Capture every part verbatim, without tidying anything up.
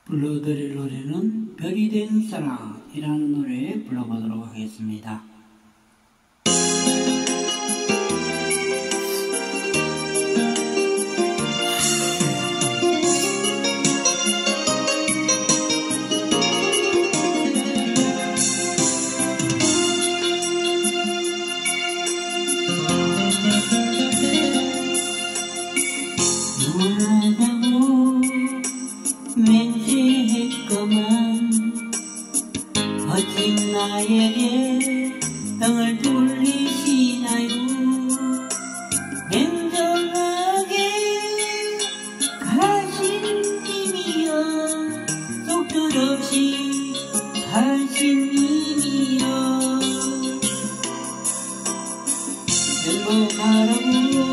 불러드릴 노래는 별이 된 사랑이라는 노래 불러보도록 하겠습니다. 맹세했건만 어찌 나에게 등을 돌리시나요? 냉정하게 가신 님이여, 속절 없이 가신 님이여, 행복하라고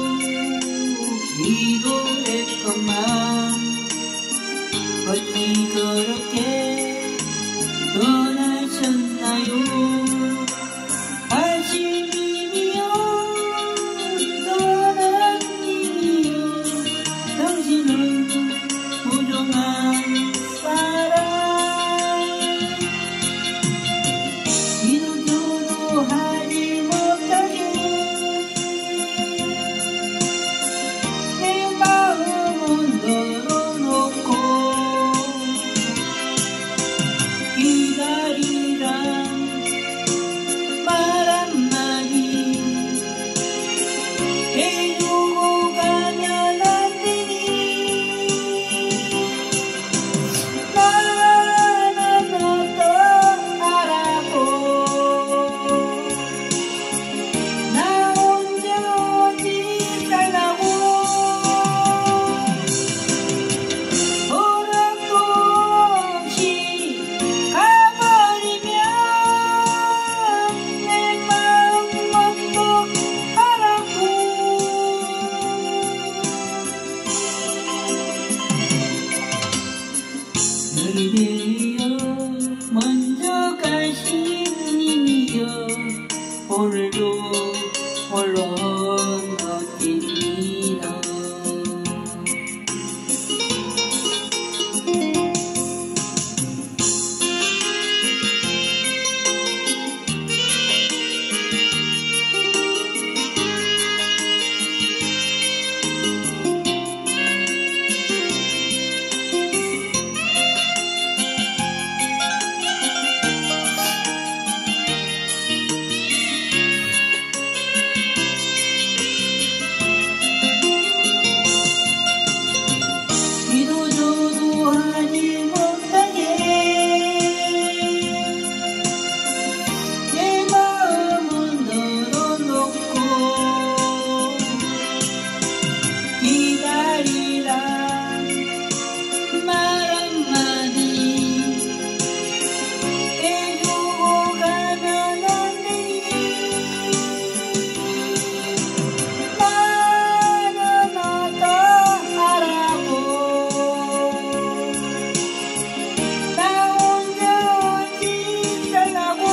기도했건만 어찌 그렇게 떠나셨나요? 가신 님이여, 떠난 님이여, 당신은 부정한 사람, 기도도 하지 못하게 내 마음은 널어놓고 기다리란 말 한마디 해주고 가면 안 되니. 나는 어떠하라고 나 혼자 어디 살라고. 허락도 없이 가버리면 내 마음 어떡하라고. 별이 되어 먼저 가신 님이여, 오늘도 홀로 걷습니다. 기도도 하지 못하게 내 마음은 널어놓고 기다리란 말 한마디 해주고 가면 안 되니. 나는 어떠하라고 나 혼자 어찌 살라고.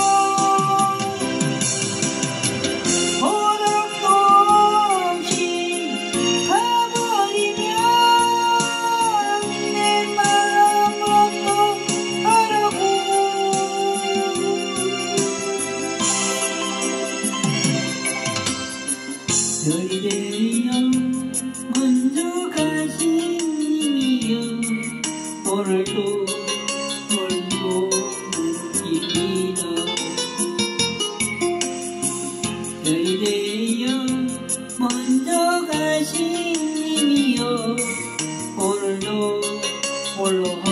허락도 없이 가버리면 내 마음 어떡하라고. 별이 되어 먼저 가신 님이여, 오늘도 홀로 걷습니다. 별이 되어 먼저 가신 님이여, 오늘도 홀로